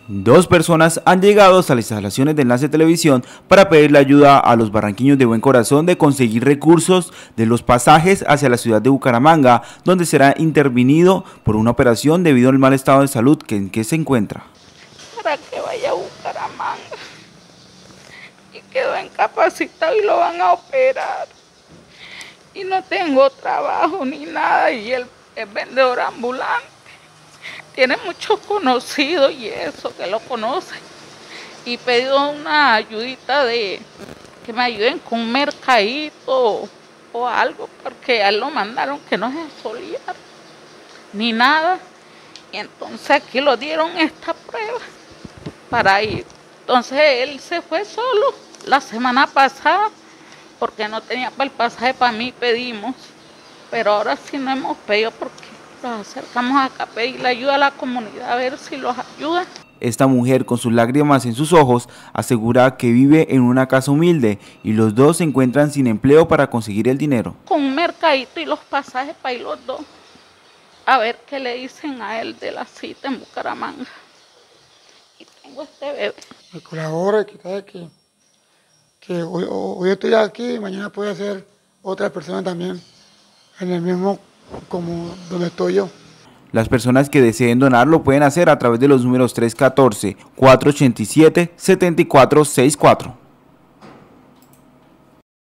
Dos personas han llegado hasta las instalaciones de Enlace Televisión para pedirle ayuda a los barranqueños de buen corazón de conseguir recursos de los pasajes hacia la ciudad de Bucaramanga, donde será intervenido por una operación debido al mal estado de salud en que se encuentra. Para que vaya a Bucaramanga y quedó incapacitado y lo van a operar. Y no tengo trabajo ni nada y él es vendedor ambulante. Tiene muchos conocidos y eso, que lo conocen. Y pedido una ayudita de que me ayuden con un mercadito o algo, porque a él lo mandaron que no se solía ni nada. Y entonces aquí lo dieron esta prueba para ir. Entonces él se fue solo la semana pasada, porque no tenía para el pasaje para mí, pedimos. Pero ahora sí no hemos pedido porque nos acercamos acá a pedirle ayuda a la comunidad, a ver si los ayuda. Esta mujer, con sus lágrimas en sus ojos, asegura que vive en una casa humilde y los dos se encuentran sin empleo para conseguir el dinero. Con un mercadito y los pasajes para ir los dos. A ver qué le dicen a él de la cita en Bucaramanga. Y tengo este bebé. Me colabora, que hoy estoy aquí, mañana puede ser otra persona también, en el mismo como donde estoy yo. Las personas que deseen donar lo pueden hacer a través de los números 314-487-7464.